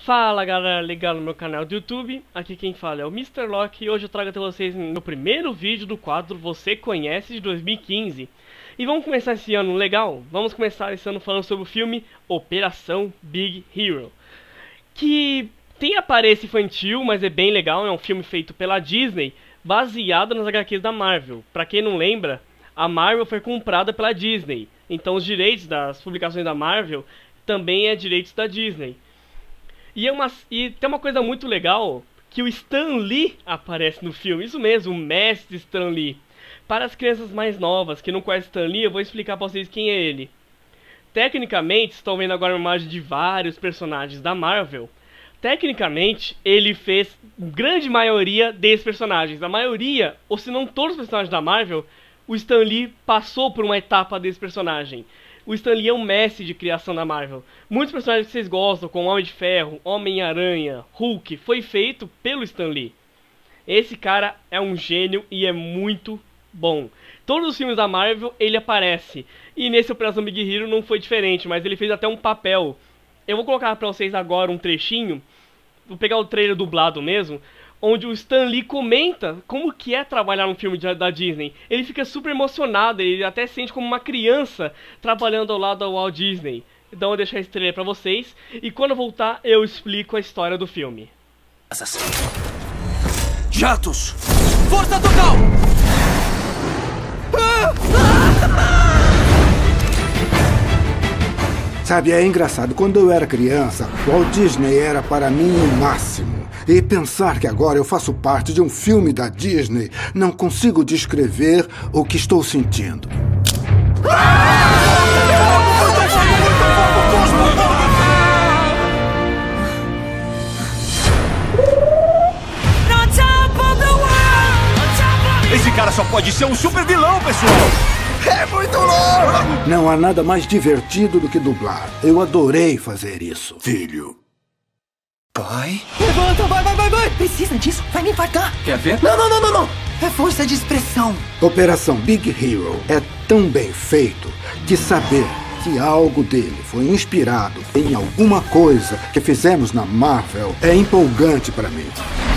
Fala galera ligado no meu canal do YouTube, aqui quem fala é o Mr. Lock e hoje eu trago até vocês meu primeiro vídeo do quadro Você Conhece de 2015. E vamos começar esse ano legal? Vamos começar esse ano falando sobre o filme Operação Big Hero, que tem aparência infantil, mas é bem legal, é um filme feito pela Disney, baseado nas HQs da Marvel. Pra quem não lembra, a Marvel foi comprada pela Disney, então os direitos das publicações da Marvel também é direitos da Disney. E tem uma coisa muito legal, que o Stan Lee aparece no filme, isso mesmo, o mestre Stan Lee. Para as crianças mais novas que não conhecem Stan Lee, eu vou explicar para vocês quem é ele. Tecnicamente, estão vendo agora uma imagem de vários personagens da Marvel. Tecnicamente, ele fez grande maioria desses personagens. A maioria, ou se não todos os personagens da Marvel, o Stan Lee passou por uma etapa desse personagem. O Stan Lee é um mestre de criação da Marvel. Muitos personagens que vocês gostam, como Homem de Ferro, Homem-Aranha, Hulk, foi feito pelo Stan Lee. Esse cara é um gênio e é muito bom. Todos os filmes da Marvel ele aparece. E nesse Operação Big Hero não foi diferente, mas ele fez até um papel. Eu vou colocar pra vocês agora um trechinho. Vou pegar o trailer dublado mesmo, onde o Stan Lee comenta como que é trabalhar num filme da Disney. Ele fica super emocionado, ele até se sente como uma criança trabalhando ao lado da Walt Disney. Então eu vou deixar esse trailer pra vocês, e quando eu voltar eu explico a história do filme. Jatos! Força total! Sabe, é engraçado, quando eu era criança, Walt Disney era para mim o máximo. E pensar que agora eu faço parte de um filme da Disney, não consigo descrever o que estou sentindo. Esse cara só pode ser um super vilão, pessoal! É muito louco! Não há nada mais divertido do que dublar. Eu adorei fazer isso. Filho. Pai? Levanta, vai! Precisa disso, vai me infartar. Quer ver? Não. É força de expressão. Operação Big Hero é tão bem feito que saber que algo dele foi inspirado em alguma coisa que fizemos na Marvel é empolgante para mim.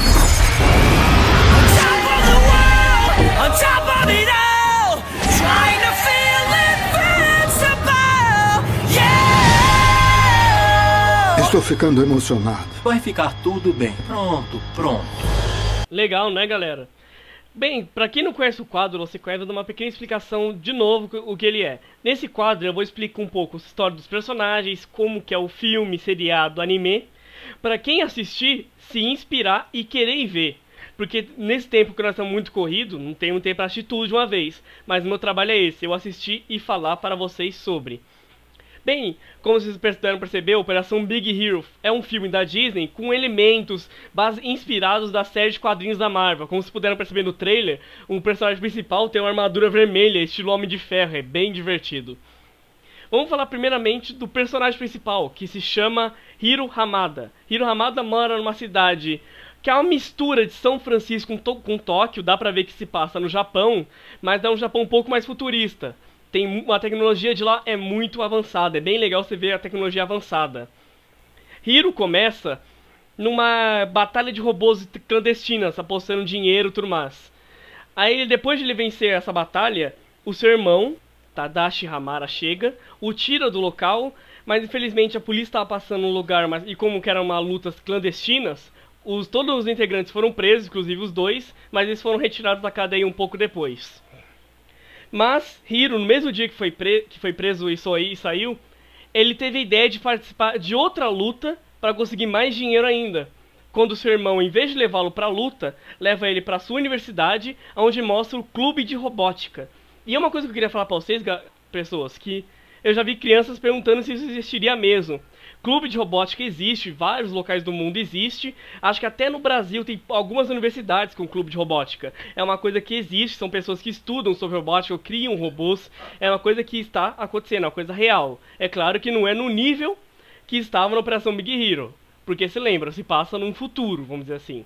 Estou ficando emocionado. Vai ficar tudo bem. Pronto. Legal, né galera? Bem, pra quem não conhece o quadro, você conhece, eu vou dar uma pequena explicação de novo o que ele é. Nesse quadro eu vou explicar um pouco a história dos personagens, como que é o filme, seriado, anime, pra quem assistir se inspirar e querer ir ver. Porque nesse tempo que nós estamos muito corrido, não tenho tempo para assistir tudo de uma vez. Mas o meu trabalho é esse, eu assistir e falar para vocês sobre. Bem, como vocês puderam perceber, Operação Big Hero é um filme da Disney com elementos inspirados da série de quadrinhos da Marvel. Como vocês puderam perceber no trailer, o personagem principal tem uma armadura vermelha, estilo Homem de Ferro, é bem divertido. Vamos falar primeiramente do personagem principal, que se chama Hiro Hamada. Hiro Hamada mora numa cidade que é uma mistura de São Francisco com Tóquio, dá pra ver que se passa no Japão, mas é um Japão um pouco mais futurista. A tecnologia de lá é muito avançada, é bem legal você ver a tecnologia avançada. Hiro começa numa batalha de robôs clandestinas, apostando dinheiro e tudo mais. Aí depois de ele vencer essa batalha, o seu irmão, Tadashi Hamada, chega, o tira do local, mas infelizmente a polícia estava passando no lugar, e como que eram lutas clandestinas, todos os integrantes foram presos, inclusive os dois, mas eles foram retirados da cadeia um pouco depois. Mas Hiro, no mesmo dia que foi preso e saiu, ele teve a ideia de participar de outra luta para conseguir mais dinheiro ainda. Quando seu irmão, em vez de levá-lo para a luta, leva ele para sua universidade, onde mostra o clube de robótica. E é uma coisa que eu queria falar para vocês, pessoas, que eu já vi crianças perguntando se isso existiria mesmo. Clube de robótica existe, vários locais do mundo existe. Acho que até no Brasil tem algumas universidades com clube de robótica. É uma coisa que existe, são pessoas que estudam sobre robótica ou criam robôs. É uma coisa que está acontecendo, é uma coisa real. É claro que não é no nível que estava na Operação Big Hero, porque se lembra, se passa num futuro, vamos dizer assim.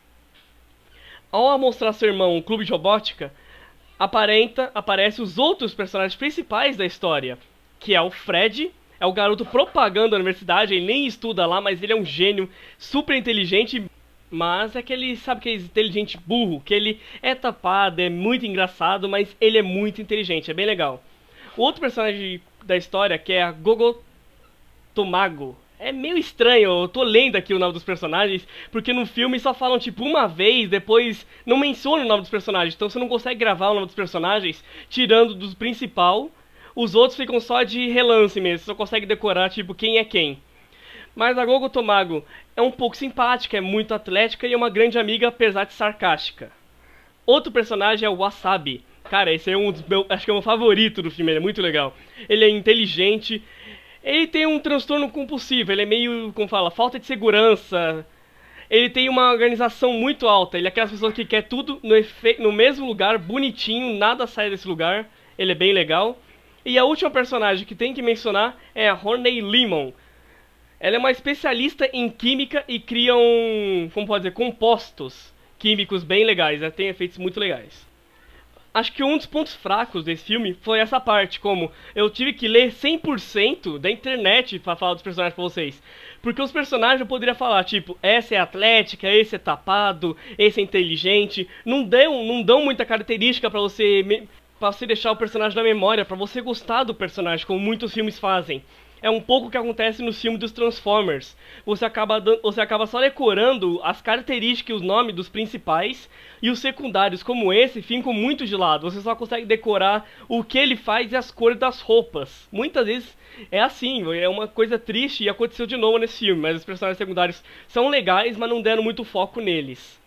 Ao mostrar seu irmão um clube de robótica, aparece os outros personagens principais da história, que é o Fred É o garoto propagando a universidade, ele nem estuda lá, mas ele é um gênio, super inteligente, mas é aquele, sabe, aquele inteligente burro, que ele é tapado, é muito engraçado, mas ele é muito inteligente, é bem legal. O outro personagem da história, que é a Gogo Tomago, é meio estranho, eu tô lendo aqui o nome dos personagens, porque no filme só falam tipo uma vez, depois não mencionam o nome dos personagens, então você não consegue gravar o nome dos personagens, tirando do principal, os outros ficam só de relance mesmo, você só consegue decorar tipo quem é quem. Mas a Gogo Tomago é um pouco simpática, é muito atlética e é uma grande amiga, apesar de sarcástica. Outro personagem é o Wasabi. Cara, esse é um dos meus, acho que é o meu favorito do filme, ele é muito legal. Ele é inteligente, ele tem um transtorno compulsivo, ele é meio, como fala, falta de segurança. Ele tem uma organização muito alta, ele é aquelas pessoas que quer tudo no mesmo lugar, bonitinho, nada sai desse lugar. Ele é bem legal. E a última personagem que tem que mencionar é a Honey Lemon. Ela é uma especialista em química e cria como pode dizer, compostos químicos bem legais, ela tem efeitos muito legais. Acho que um dos pontos fracos desse filme foi essa parte, como eu tive que ler 100% da internet pra falar dos personagens pra vocês. Porque os personagens eu poderia falar, tipo, essa é atlética, esse é tapado, esse é inteligente. Não dão muita característica pra você deixar o personagem na memória, pra você gostar do personagem, como muitos filmes fazem. É um pouco o que acontece no filme dos Transformers. Você acaba só decorando as características e os nomes dos principais, e os secundários, como esse, ficam muito de lado. Você só consegue decorar o que ele faz e as cores das roupas. Muitas vezes é assim, é uma coisa triste e aconteceu de novo nesse filme, mas os personagens secundários são legais, mas não deram muito foco neles.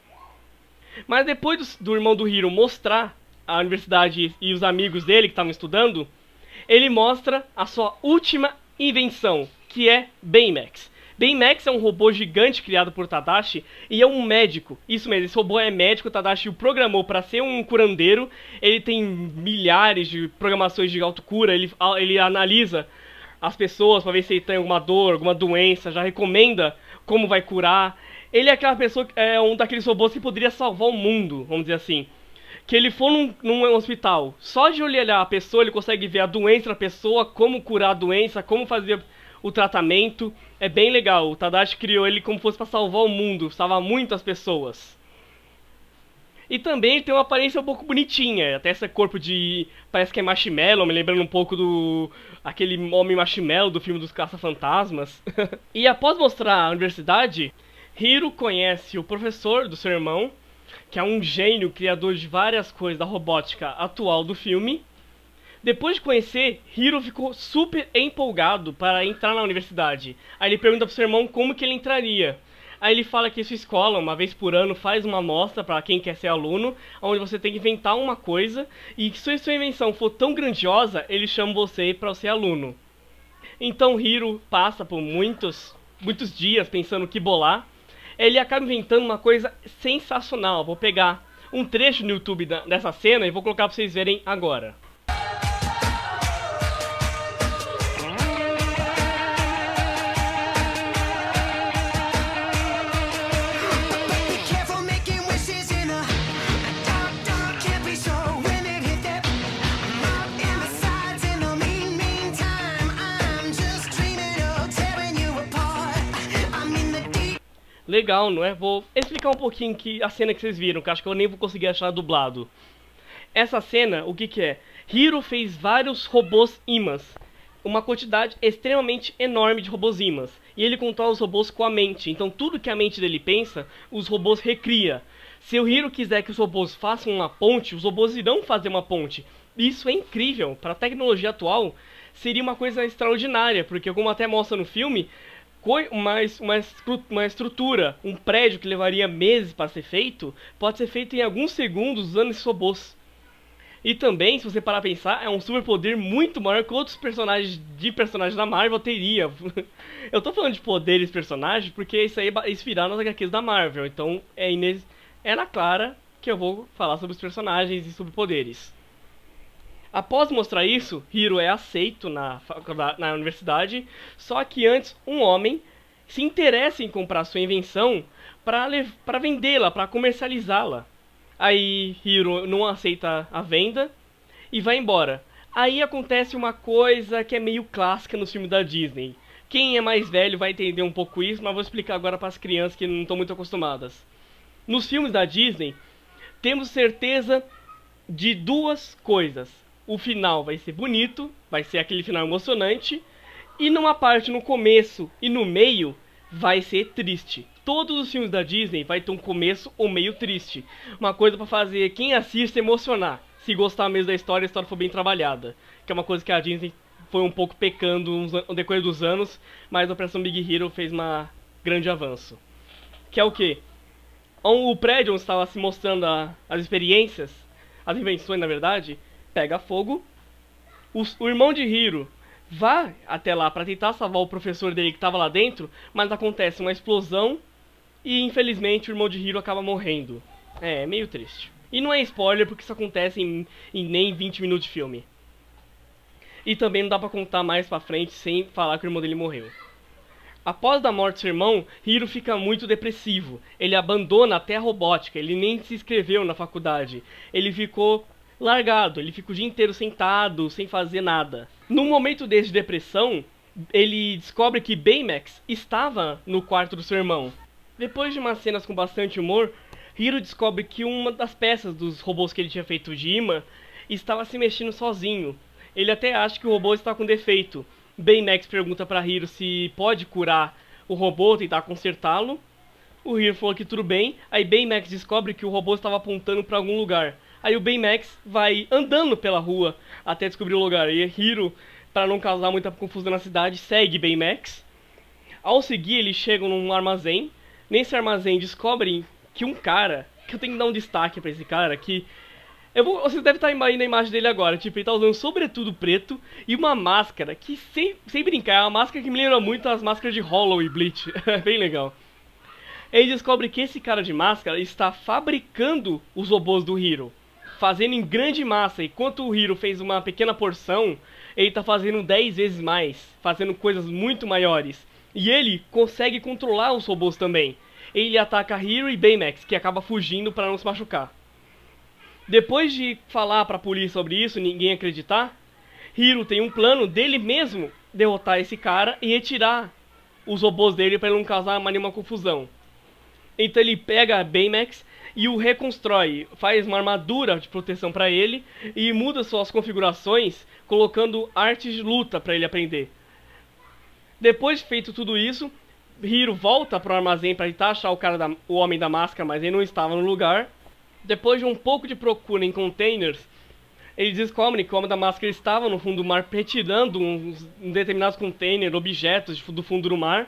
Mas depois do irmão do Hiro mostrar a universidade e os amigos dele que estavam estudando, ele mostra a sua última invenção, que é Baymax. Baymax é um robô gigante criado por Tadashi e é um médico. Isso mesmo, esse robô é médico, o Tadashi o programou para ser um curandeiro. Ele tem milhares de programações de autocura, ele analisa as pessoas para ver se ele tem alguma dor, alguma doença, já recomenda como vai curar. Ele é aquela pessoa, é um daqueles robôs que poderia salvar o mundo, vamos dizer assim. Que ele for num hospital, só de olhar a pessoa, ele consegue ver a doença da pessoa, como curar a doença, como fazer o tratamento. É bem legal, o Tadashi criou ele como fosse para salvar o mundo, salvar muitas pessoas. E também ele tem uma aparência um pouco bonitinha, até esse corpo de... parece que é marshmallow, me lembrando um pouco aquele homem marshmallow do filme dos Caça-Fantasmas. E após mostrar a universidade, Hiro conhece o professor do seu irmão, que é um gênio criador de várias coisas da robótica atual do filme. Depois de conhecer, Hiro ficou super empolgado para entrar na universidade. Aí ele pergunta pro seu irmão como que ele entraria. Aí ele fala que sua escola, uma vez por ano, faz uma amostra para quem quer ser aluno, onde você tem que inventar uma coisa, e se sua invenção for tão grandiosa, eles chamam você para ser aluno. Então Hiro passa por muitos dias pensando o que bolar. Ele acaba inventando uma coisa sensacional. Vou pegar um trecho no YouTube dessa cena e vou colocar pra vocês verem agora. Legal, não é? Vou explicar um pouquinho a cena que vocês viram, que acho que eu nem vou conseguir achar dublado. Essa cena, o que é? Hiro fez vários robôs imãs. Uma quantidade extremamente enorme de robôs imãs. E ele controla os robôs com a mente. Então tudo que a mente dele pensa, os robôs recria. Se o Hiro quiser que os robôs façam uma ponte, os robôs irão fazer uma ponte. Isso é incrível. Para a tecnologia atual, seria uma coisa extraordinária. Porque como até mostra no filme... uma estrutura, um prédio que levaria meses para ser feito, pode ser feito em alguns segundos usando esses robôs. E também, se você parar a pensar, é um superpoder muito maior que outros personagens da Marvel teria. Eu tô falando de poderes de personagens porque isso aí é inspirado nas HQs da Marvel. Então é na clara que eu vou falar sobre os personagens e sobre poderes. Após mostrar isso, Hiro é aceito na universidade, só que antes um homem se interessa em comprar sua invenção para vendê-la, para comercializá-la. Aí Hiro não aceita a venda e vai embora. Aí acontece uma coisa que é meio clássica nos filmes da Disney. Quem é mais velho vai entender um pouco isso, mas vou explicar agora para as crianças que não estão muito acostumadas. Nos filmes da Disney, temos certeza de duas coisas. O final vai ser bonito, vai ser aquele final emocionante, e numa parte no começo e no meio vai ser triste. Todos os filmes da Disney vai ter um começo ou meio triste. Uma coisa para fazer quem assiste emocionar. Se gostar mesmo da história, a história for bem trabalhada. Que é uma coisa que a Disney foi um pouco pecando no decorrer dos anos, mas a Operação Big Hero fez um grande avanço. Que é o quê? O prédio onde estava se mostrando as experiências, as invenções na verdade, pega fogo. O irmão de Hiro vai até lá para tentar salvar o professor dele que estava lá dentro, mas acontece uma explosão e infelizmente o irmão de Hiro acaba morrendo. É meio triste. E não é spoiler porque isso acontece em nem 20 minutos de filme. E também não dá pra contar mais pra frente sem falar que o irmão dele morreu. Após a morte do seu irmão, Hiro fica muito depressivo. Ele abandona até a robótica, ele nem se inscreveu na faculdade. Ele ficou largado, ele fica o dia inteiro sentado, sem fazer nada. Num momento desse de depressão, ele descobre que Baymax estava no quarto do seu irmão. Depois de umas cenas com bastante humor, Hiro descobre que uma das peças dos robôs que ele tinha feito de imã estava se mexendo sozinho. Ele até acha que o robô está com defeito. Baymax pergunta para Hiro se pode curar o robô, tentar consertá-lo. O Hiro falou que tudo bem. Aí Baymax descobre que o robô estava apontando para algum lugar. Aí o Baymax vai andando pela rua até descobrir o lugar. E Hiro, para não causar muita confusão na cidade, segue Baymax. Ao seguir, eles chegam num armazém. Nesse armazém descobrem que um cara, que eu tenho que dar um destaque pra esse cara, que você deve estar aí na imagem dele agora, tipo, ele tá usando um sobretudo preto e uma máscara que, sem brincar, é uma máscara que me lembra muito as máscaras de Hollow e Bleach, é bem legal. Ele descobre que esse cara de máscara está fabricando os robôs do Hiro, fazendo em grande massa, enquanto o Hiro fez uma pequena porção, ele tá fazendo 10 vezes mais, fazendo coisas muito maiores, e ele consegue controlar os robôs também. Ele ataca Hiro e Baymax, que acaba fugindo para não se machucar. Depois de falar para a polícia sobre isso, ninguém acreditar, Hiro tem um plano dele mesmo derrotar esse cara e retirar os robôs dele para ele não causar nenhuma confusão. Então ele pega Baymax e o reconstrói, faz uma armadura de proteção para ele e muda suas configurações, colocando artes de luta para ele aprender. Depois de feito tudo isso, Hiro volta para o armazém para tentar achar o homem da máscara, mas ele não estava no lugar. Depois de um pouco de procura em containers, eles descobrem que o homem da máscara estava no fundo do mar retirando um determinados containers, objetos do fundo do mar.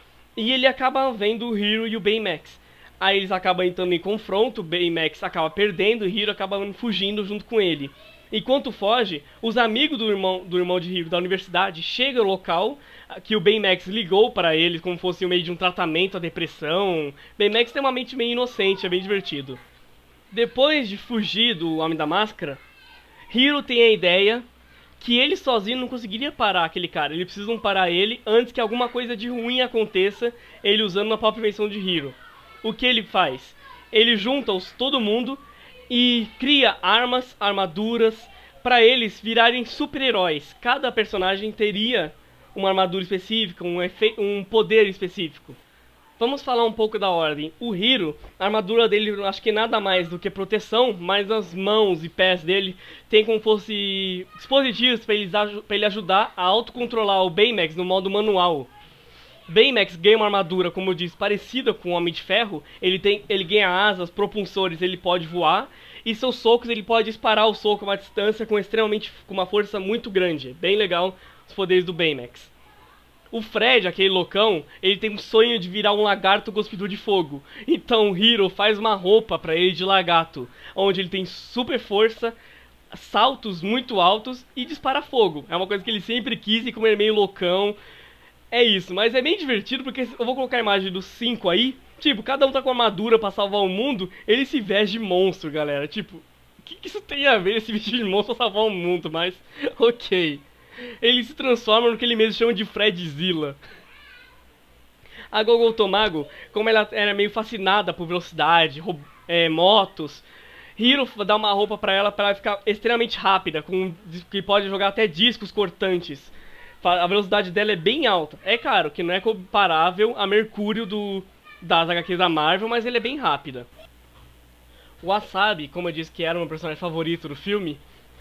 E ele acaba vendo o Hiro e o Baymax. Aí eles acabam entrando em confronto, o Baymax acaba perdendo e o Hiro acaba fugindo junto com ele. Enquanto foge, os amigos do irmão de Hiro da universidade chegam ao local que o Baymax ligou para eles como fosse meio de um tratamento à depressão. Baymax tem uma mente meio inocente, é bem divertido. Depois de fugir do Homem da Máscara, Hiro tem a ideia que ele sozinho não conseguiria parar aquele cara. Eles precisam parar ele antes que alguma coisa de ruim aconteça, ele usando a própria invenção de Hiro. O que ele faz? Ele junta todo mundo e cria armas, armaduras, para eles virarem super-heróis. Cada personagem teria uma armadura específica, um poder específico. Vamos falar um pouco da ordem. O Hiro, a armadura dele acho que nada mais do que proteção, mas as mãos e pés dele tem como fosse dispositivos para ele ajudar a autocontrolar o Baymax no modo manual. Baymax ganha uma armadura, como eu disse, parecida com o Homem de Ferro. Ele ganha asas, propulsores, ele pode voar. E seus socos, ele pode disparar o soco a uma distância com uma força muito grande. Bem legal os poderes do Baymax. O Fred, aquele loucão, ele tem um sonho de virar um lagarto cuspidor de fogo. Então o Hiro faz uma roupa pra ele de lagarto, onde ele tem super força, saltos muito altos e dispara fogo. É uma coisa que ele sempre quis e como ele é meio loucão, é isso. Mas é bem divertido porque eu vou colocar a imagem dos 5 aí. Tipo, cada um tá com armadura pra salvar o mundo, ele se veste de monstro, galera. Tipo, o que isso tem a ver esse vestir de monstro pra salvar o mundo? Mas, ok. Ele se transforma no que ele mesmo chama de Fredzilla. A Gogo Tomago, como ela era meio fascinada por velocidade, motos, Hiro dá uma roupa pra ela ficar extremamente rápida, que pode jogar até discos cortantes. A velocidade dela é bem alta. É claro que não é comparável a Mercúrio das HQs da Marvel, mas ele é bem rápida. O Wasabi, como eu disse que era o meu personagem favorito do filme,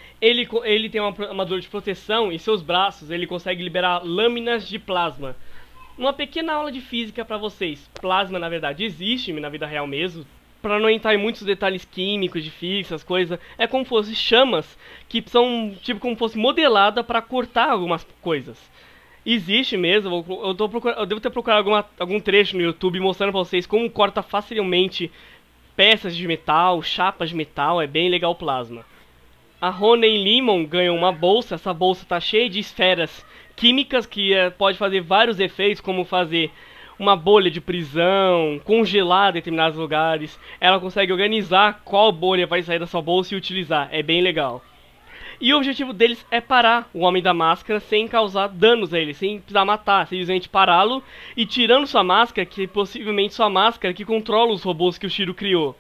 ele tem uma armadura de proteção e seus braços ele consegue liberar lâminas de plasma. Uma pequena aula de física pra vocês. Plasma, na verdade, existe na vida real mesmo. Pra não entrar em muitos detalhes químicos, de física, essas coisas, é como se fossem chamas que são tipo como se fosse modelada para cortar algumas coisas. Existe mesmo, eu devo ter procurado algum trecho no YouTube mostrando pra vocês como corta facilmente peças de metal, chapas de metal, é bem legal o plasma. A Honey Lemon ganhou uma bolsa, essa bolsa tá cheia de esferas químicas que pode fazer vários efeitos, como fazer uma bolha de prisão, congelar determinados lugares. Ela consegue organizar qual bolha vai sair da sua bolsa e utilizar, é bem legal. E o objetivo deles é parar o Homem da Máscara sem causar danos a ele, sem precisar matar, simplesmente pará-lo e tirando sua máscara, que possivelmente sua máscara que controla os robôs que o Shiro criou.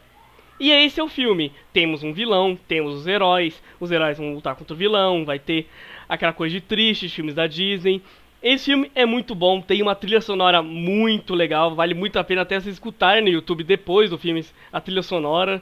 E esse é o filme. Temos um vilão, temos os heróis vão lutar contra o vilão, vai ter aquela coisa de triste, filmes da Disney. Esse filme é muito bom, tem uma trilha sonora muito legal, vale muito a pena até se escutar no YouTube depois do filme, a trilha sonora.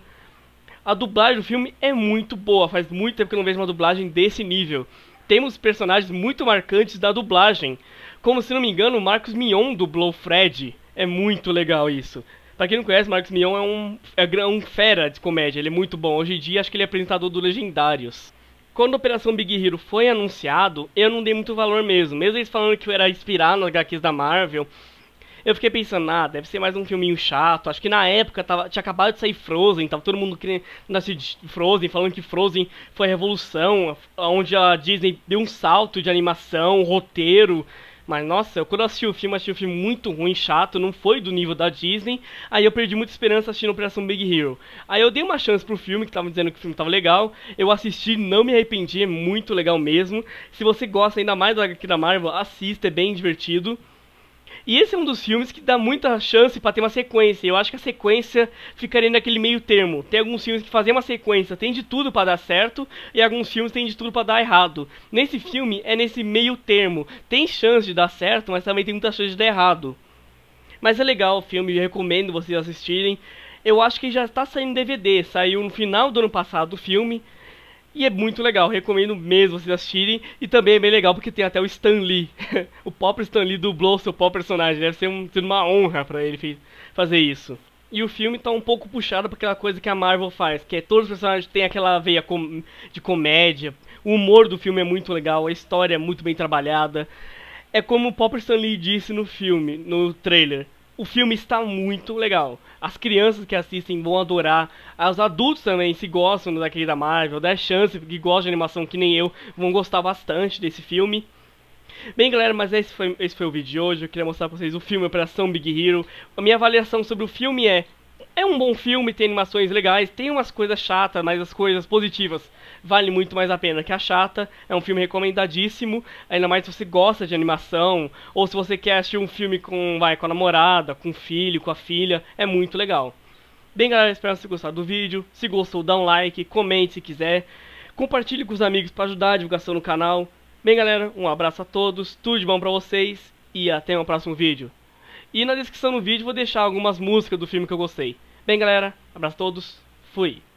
A dublagem do filme é muito boa, faz muito tempo que eu não vejo uma dublagem desse nível. Temos personagens muito marcantes da dublagem, como se não me engano o Marcos Mion dublou Fred, é muito legal isso. Pra quem não conhece, Marcos Mion é um fera de comédia, ele é muito bom. Hoje em dia acho que ele é apresentador do Legendários. Quando a Operação Big Hero foi anunciado, eu não dei muito valor mesmo. Mesmo eles falando que era inspirado nas HQs da Marvel, eu fiquei pensando, deve ser mais um filminho chato. Acho que na época tinha acabado de sair Frozen, tava todo mundo querendo assistir Frozen, falando que Frozen foi a revolução, onde a Disney deu um salto de animação, roteiro. Mas nossa, quando eu assisti o filme muito ruim, chato, não foi do nível da Disney. Aí eu perdi muita esperança assistindo Operação Big Hero. Aí eu dei uma chance pro filme, que estavam dizendo que o filme tava legal. Eu assisti, não me arrependi, é muito legal mesmo. Se você gosta ainda mais da Marvel, assista, é bem divertido. E esse é um dos filmes que dá muita chance pra ter uma sequência. Eu acho que a sequência ficaria naquele meio termo. Tem alguns filmes que fazem uma sequência, tem de tudo pra dar certo, e alguns filmes tem de tudo pra dar errado. Nesse filme é nesse meio termo. Tem chance de dar certo, mas também tem muita chance de dar errado. Mas é legal o filme, eu recomendo vocês assistirem. Eu acho que já tá saindo DVD, saiu no final do ano passado o filme. E é muito legal, recomendo mesmo vocês assistirem. E também é bem legal porque tem até o Stan Lee. O próprio Stan Lee dublou o seu próprio personagem. Deve ser uma honra pra ele fazer isso. E o filme tá um pouco puxado por aquela coisa que a Marvel faz, que é todos os personagens têm aquela veia de comédia. O humor do filme é muito legal, a história é muito bem trabalhada. É como o próprio Stan Lee disse no filme, no trailer. O filme está muito legal. As crianças que assistem vão adorar. Os adultos também, se gostam daquele da Marvel, dá chance, que gostam de animação que nem eu, vão gostar bastante desse filme. Bem, galera, mas esse foi o vídeo de hoje. Eu queria mostrar pra vocês o filme Operação Big Hero. A minha avaliação sobre o filme é um bom filme, tem animações legais, tem umas coisas chatas, mas as coisas positivas vale muito mais a pena que a chata. É um filme recomendadíssimo, ainda mais se você gosta de animação, ou se você quer assistir um filme com a namorada, com o filho, com a filha, é muito legal. Bem, galera, espero que vocês tenham gostado do vídeo. Se gostou, dá um like, comente se quiser, compartilhe com os amigos para ajudar a divulgação no canal. Bem, galera, um abraço a todos, tudo de bom pra vocês e até o próximo vídeo. E na descrição do vídeo vou deixar algumas músicas do filme que eu gostei. Bem, galera, abraço a todos, fui!